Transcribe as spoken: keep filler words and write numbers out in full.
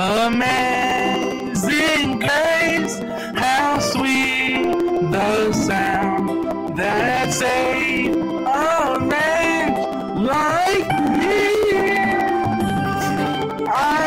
Amazing grace, how sweet the sound that saved a wretch like me. I